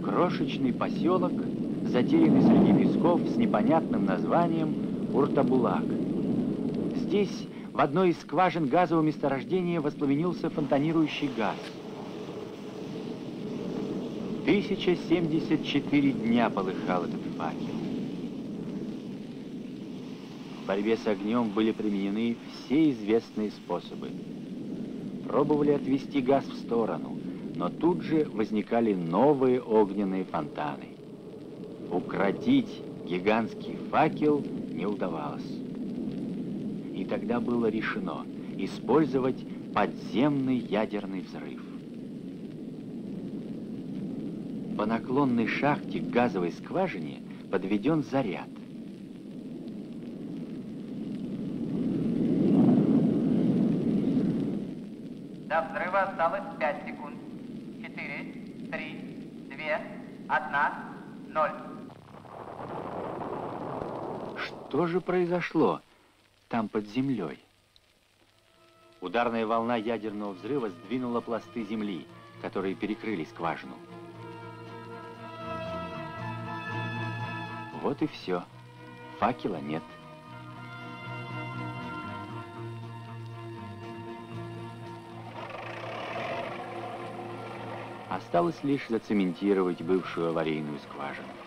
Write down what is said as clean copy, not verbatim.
Крошечный поселок, затерянный среди песков с непонятным названием Уртабулак. Здесь в одной из скважин газового месторождения воспламенился фонтанирующий газ. 1074 дня полыхал этот факел. В борьбе с огнем были применены все известные способы. Пробовали отвести газ в сторону, но тут же возникали новые огненные фонтаны. Укротить гигантский факел не удавалось. И тогда было решено использовать подземный ядерный взрыв. По наклонной шахте к газовой скважине подведен заряд. До взрыва осталось 5 секунд. 4, 3, 2, 1, 0. Что же произошло там под землей? Ударная волна ядерного взрыва сдвинула пласты земли, которые перекрыли скважину. Вот и все. Факела нет. Осталось лишь зацементировать бывшую аварийную скважину.